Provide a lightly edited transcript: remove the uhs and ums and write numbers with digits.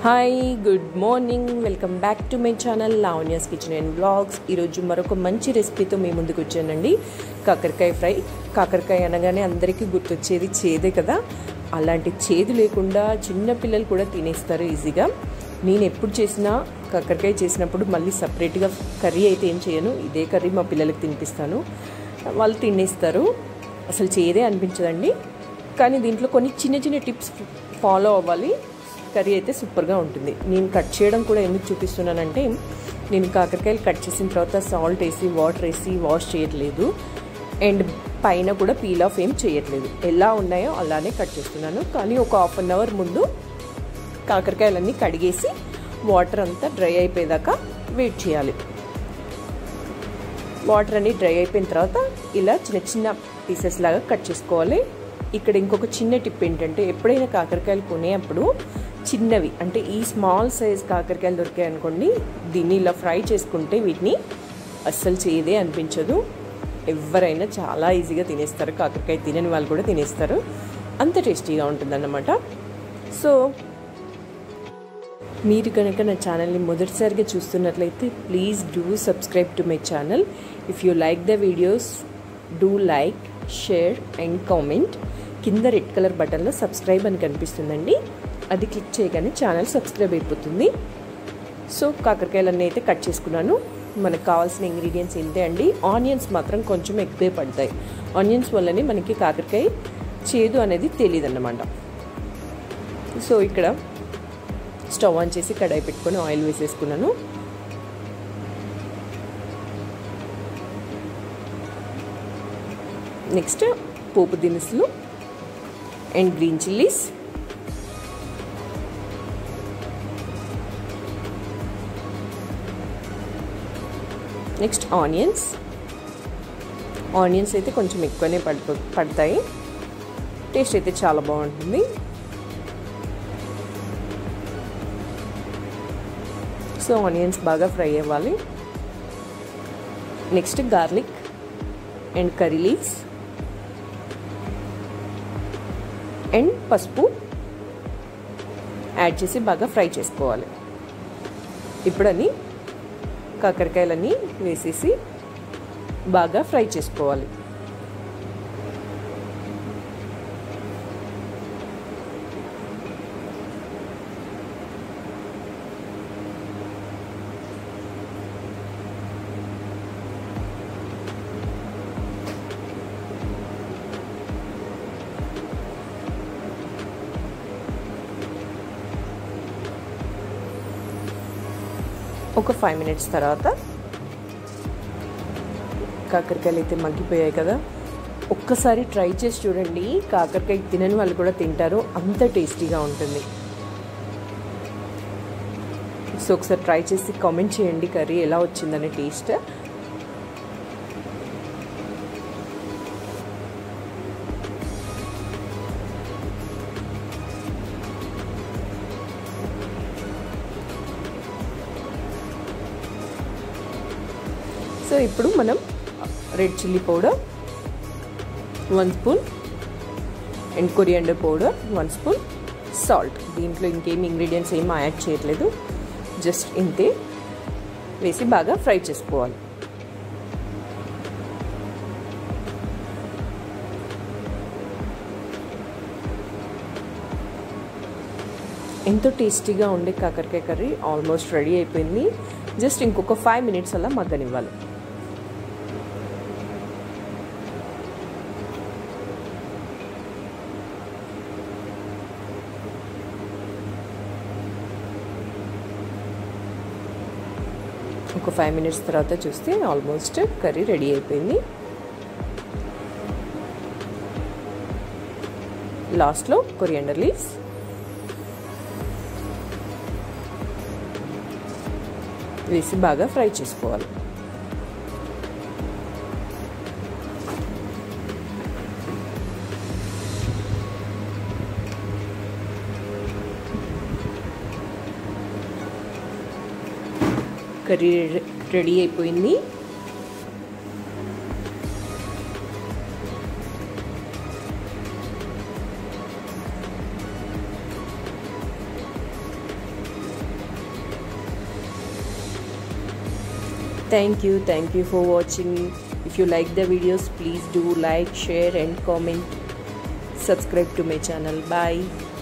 Hi good morning, welcome back to my channel Lavanya's kitchen and vlogs. ఈరోజు మరొక మంచి రెసిపీతో మీ ముందుకు వచ్చానండి. కాకరకాయ ఫ్రై. కాకరకాయ అనగానే అందరికీ గుర్తొచ్చేది చేదే కదా. అలాంటి చేదు లేకుండా చిన్నపిల్లలు కూడా తినేస్తారు ఈజీగా. నేను ఎప్పుడు చేసినా కాకరకాయ చేసినప్పుడు మళ్ళీ సపరేట్గా కర్రీ అయితే ఏం చేయను, ఇదే కర్రీ మా పిల్లలకి తినిపిస్తాను. వాళ్ళు తినేస్తారు, అసలు చేదే అనిపించదండి. కానీ దీంట్లో కొన్ని చిన్న చిన్న టిప్స్ ఫాలో అవ్వాలి, కర్రీ అయితే సూపర్గా ఉంటుంది. నేను కట్ చేయడం కూడా ఎందుకు చూపిస్తున్నానంటే, నేను కాకరకాయలు కట్ చేసిన తర్వాత సాల్ట్ వేసి వాటర్ వేసి వాష్ చేయట్లేదు, అండ్ పైన కూడా పీల్ ఆఫ్ ఏం చేయట్లేదు. ఎలా ఉన్నాయో అలానే కట్ చేస్తున్నాను. కానీ ఒక హాఫ్ అన్ అవర్ ముందు కాకరకాయలన్నీ కడిగేసి వాటర్ అంతా డ్రై అయిపోయేదాకా వెయిట్ చేయాలి. వాటర్ అన్నీ డ్రై అయిపోయిన తర్వాత ఇలా చిన్న చిన్న పీసెస్ లాగా కట్ చేసుకోవాలి. ఇక్కడ ఇంకొక చిన్న టిప్ ఏంటంటే, ఎప్పుడైనా కాకరకాయలు కొనేటప్పుడు చిన్నవి అంటే ఈ స్మాల్ సైజ్ కాకరకాయలు దొరికాయి అనుకోండి, దీన్ని ఇలా ఫ్రై చేసుకుంటే వీటిని అస్సలు చేదే అనిపించదు. ఎవరైనా చాలా ఈజీగా తినేస్తారు, కాకరకాయ తినని వాళ్ళు కూడా తినేస్తారు, అంత టేస్టీగా ఉంటుందన్నమాట. సో మీరు కనుక నా ఛానల్ని మొదటిసారిగా చూస్తున్నట్లయితే please do subscribe to my channel. If you like the videos do like, share and comment. కింద రెడ్ కలర్ బటన్లో సబ్స్క్రైబ్ అని కనిపిస్తుందండి, అది క్లిక్ చేయగానే ఛానల్ సబ్స్క్రైబ్ అయిపోతుంది. సో కాకరకాయలన్నీ అయితే కట్ చేసుకున్నాను. మనకు కావాల్సిన ఇంగ్రీడియంట్స్ ఇంతే అండి. ఆనియన్స్ మాత్రం కొంచెం ఎక్కువే పడతాయి. ఆనియన్స్ వల్లనే మనకి కాకరకాయ చేదు అనేది తెలియదు అన్నమాట. సో ఇక్కడ స్టవ్ ఆన్ చేసి కడాయి పెట్టుకొని ఆయిల్ వేసేసుకున్నాను. నెక్స్ట్ పోపు దినుసులు and green chillies, next onions. Onions అయితే కొంచెం ఎక్కువనే పడతాయి, టేస్ట్ అయితే చాలా బాగుంటుంది. సో ఆనియన్స్ బాగా ఫ్రై అవ్వాలి. Next garlic and curry leaves and పసుపు యాడ్ చేసి బాగా ఫ్రై చేసుకోవాలి. ఇప్పుడు అన్నీ కాకరకాయలన్నీ వేసేసి బాగా ఫ్రై చేసుకోవాలి. ఒక 5 minutes తర్వాత కాకరకాయలు అయితే మగ్గిపోయాయి కదా. ఒక్కసారి ట్రై చేసి చూడండి, కాకరకాయ తినని వాళ్ళు కూడా తింటారు, అంత టేస్టీగా ఉంటుంది. సో ఒకసారి ట్రై చేసి కామెంట్ చేయండి కర్రీ ఎలా వచ్చిందనే టేస్ట్. సో ఇప్పుడు మనం red chilli powder 1 spoon and coriander powder 1 spoon, salt, దీంట్లో ఇంకేమి ఇంగ్రీడియంట్స్ ఏమి యాడ్ చేయట్లేదు, జస్ట్ ఇంతే వేసి బాగా ఫ్రై చేసుకోవాలి. ఎంతో టేస్టీగా ఉండే కాకరకాయ కర్రీ ఆల్మోస్ట్ రెడీ అయిపోయింది. జస్ట్ ఇంకొక 5 minutes అలా మగ్గనివ్వాలి. ఒక 5 minutes తర్వాత చూస్తే ఆల్మోస్ట్ కర్రీ రెడీ అయిపోయింది. లాస్ట్లో కొరియాండర్ లీవ్స్ వేసి బాగా ఫ్రై చేసుకోవాలి. కర్రీ రెడీ అయిపోయింది. Thank you for watching. If you like the videos, please do like, share and comment. Subscribe to my channel. Bye.